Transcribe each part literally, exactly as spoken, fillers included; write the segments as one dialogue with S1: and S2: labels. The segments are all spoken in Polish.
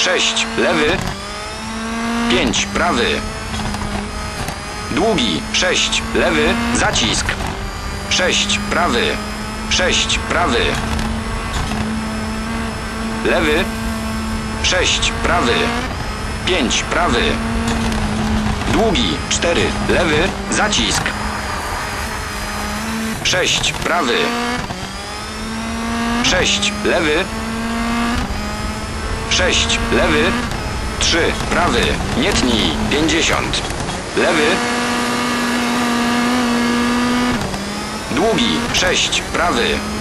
S1: sześć, lewy, pięć, prawy, długi, sześć, lewy, zacisk, sześć, prawy, sześć, prawy, lewy, sześć, prawy, pięć, prawy, długi, cztery, lewy, zacisk, sześć, prawy, sześć, lewy, sześć, lewy, trzy, prawy, nie tnij, pięćdziesiąt, lewy, długi, sześć, prawy,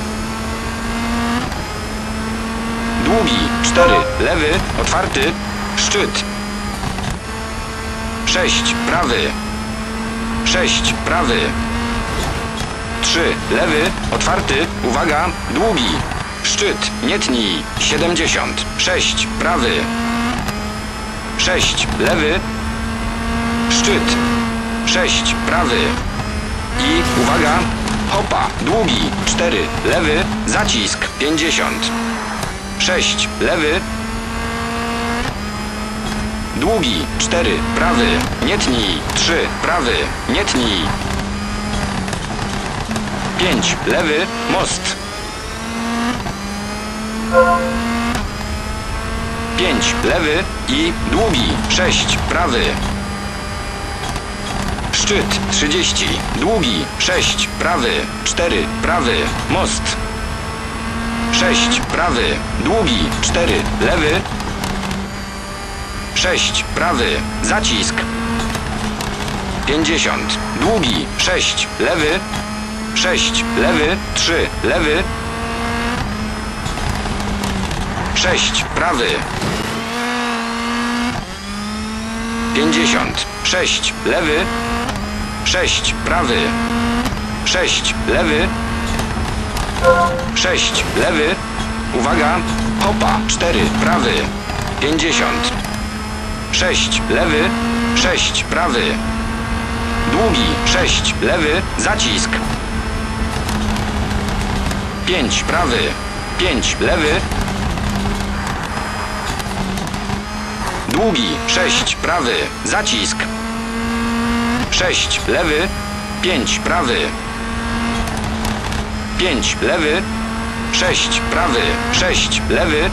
S1: długi, cztery, lewy, otwarty, szczyt, sześć, prawy, sześć, prawy, trzy, lewy, otwarty, uwaga, długi, szczyt, nie tnij, siedemdziesiąt, sześć, prawy, sześć, lewy, szczyt, sześć, prawy i uwaga, hopa, długi, cztery, lewy, zacisk, pięćdziesiąt, sześć, lewy, długi, cztery, prawy, nie tnij, trzy, prawy, nie tnij, pięć, lewy, most, pięć, lewy i długi, sześć, prawy, szczyt, trzydzieści, długi, sześć, prawy, cztery, prawy, most, sześć, prawy, długi, cztery, lewy, sześć, prawy, zacisk, pięćdziesiąt, długi, sześć, lewy, sześć, lewy, trzy, lewy, sześć, prawy, pięćdziesiąt, sześć, lewy, sześć, prawy, sześć, lewy, sześć, lewy, uwaga, hopa, cztery, prawy, pięćdziesiąt, sześć, lewy, sześć, prawy, długi, sześć, lewy, zacisk, pięć, prawy, pięć, lewy, długi, sześć, prawy, zacisk, sześć, lewy, pięć, prawy, pięć, lewy, sześć, prawy, sześć, lewy,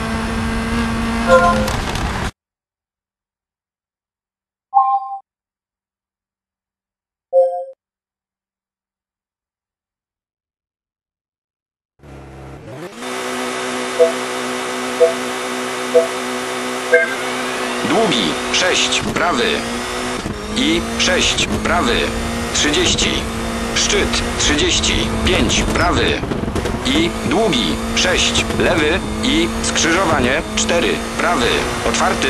S1: długi, sześć, prawy i sześć, prawy, trzydzieści, szczyt, trzydzieści, pięć, prawy i długi, sześć, lewy i skrzyżowanie, cztery, prawy, otwarty,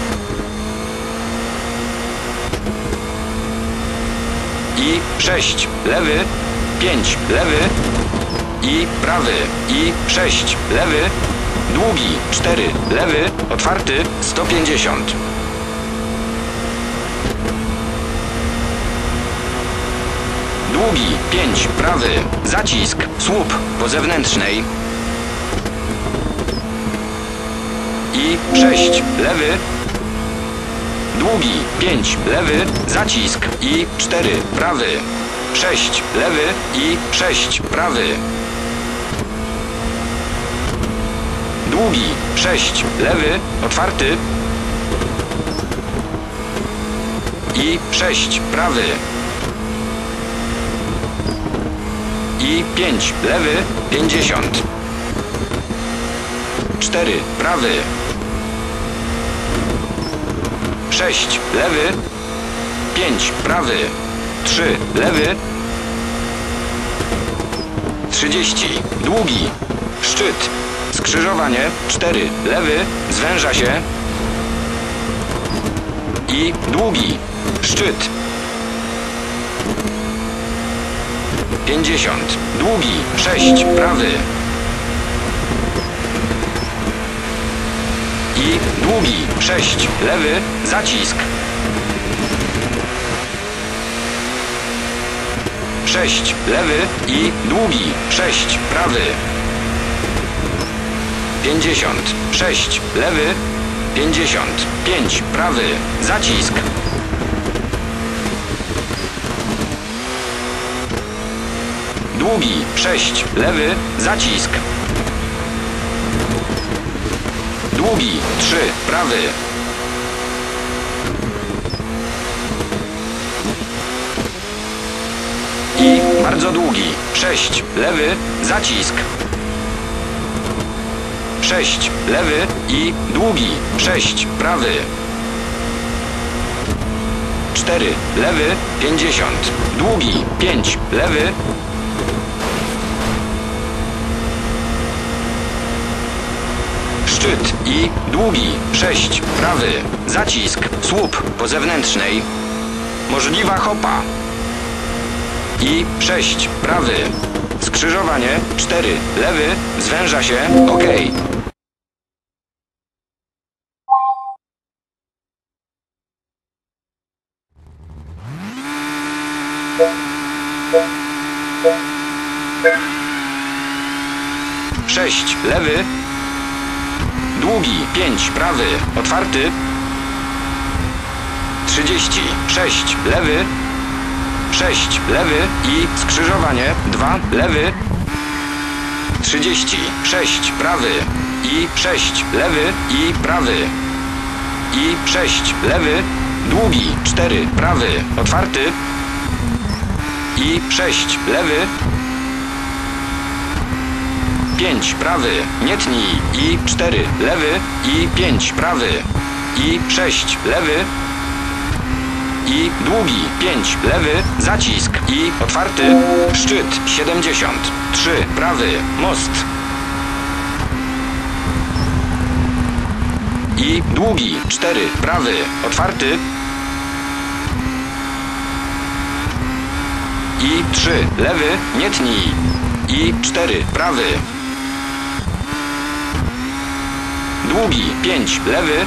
S1: i sześć, lewy, pięć, lewy i prawy i sześć, lewy, długi, cztery, lewy, otwarty, sto pięćdziesiąt. Długi, pięć, prawy, zacisk, słup po zewnętrznej. I sześć, lewy, długi, pięć, lewy, zacisk i cztery, prawy, sześć, lewy i sześć, prawy. Długi, sześć, lewy, otwarty i sześć, prawy i pięć, lewy, pięćdziesiąt, cztery, prawy, sześć, lewy, pięć, prawy, trzy, lewy, trzydzieści, długi, szczyt, skrzyżowanie, cztery, lewy, zwęża się i długi, szczyt, pięćdziesiąt, długi, sześć, prawy i długi, sześć, lewy, zacisk, sześć, lewy i długi, sześć, prawy, pięćdziesiąt, sześć, lewy, pięćdziesiąt. pięć, prawy, zacisk. Długi, sześć, lewy, zacisk. Długi, trzy, prawy. I bardzo długi, sześć, lewy, zacisk. sześć, lewy i długi, sześć, prawy. cztery, lewy, pięćdziesiąt. Długi, pięć, lewy. Szczyt i długi, sześć, prawy. Zacisk, słup po zewnętrznej. Możliwa hopa. I sześć, prawy. Skrzyżowanie, cztery, lewy, zwęża się, ok. sześć, lewy. Długi, pięć, prawy, otwarty. trzydzieści, sześć, lewy. sześć, lewy i skrzyżowanie, dwa, lewy. trzydzieści, sześć, prawy i sześć, lewy i prawy. I sześć, lewy, długi, cztery, prawy, otwarty. I sześć, lewy. pięć, prawy, nie tnij. I cztery, lewy i pięć, prawy. I sześć, lewy. I długi, pięć, lewy, zacisk i otwarty. Szczyt, siedemdziesiąt. trzy, prawy, most. I długi, cztery, prawy, otwarty. I trzy, lewy, nie tnij. I cztery, prawy. Długi, pięć, lewy.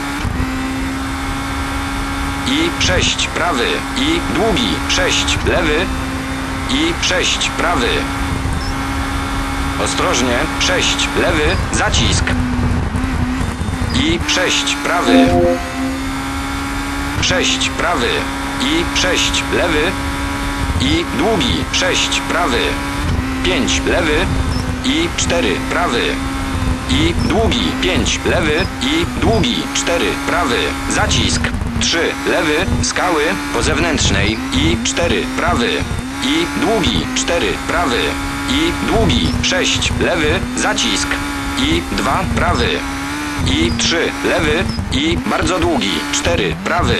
S1: I sześć, prawy. I długi, sześć, lewy. I sześć, prawy. Ostrożnie, sześć, lewy, zacisk. I sześć, prawy. sześć, prawy. I sześć, lewy. I długi, sześć, prawy. pięć, lewy. I cztery, prawy. I długi, pięć, lewy. I długi, cztery, prawy. Zacisk. trzy, lewy, skały po zewnętrznej. I cztery, prawy. I długi, cztery, prawy. I długi, sześć, lewy, zacisk. I dwa, prawy. I trzy, lewy. I bardzo długi, cztery, prawy.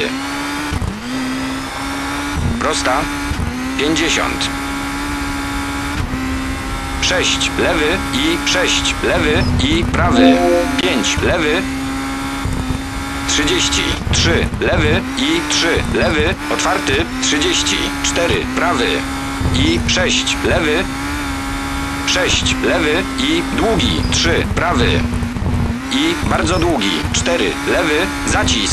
S1: Prosta, pięćdziesiąt. sześć, lewy i sześć, lewy i prawy. pięć, lewy. trzydzieści, trzy, lewy i trzy, lewy, otwarty. trzydzieści, cztery, prawy. I sześć, lewy. sześć, lewy i długi, trzy, prawy. I bardzo długi, cztery, lewy, zacisk.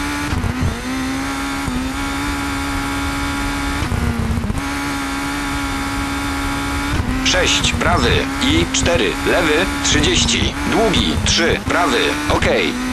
S1: sześć, prawy i cztery, lewy, trzydzieści, długi, trzy, prawy, ok.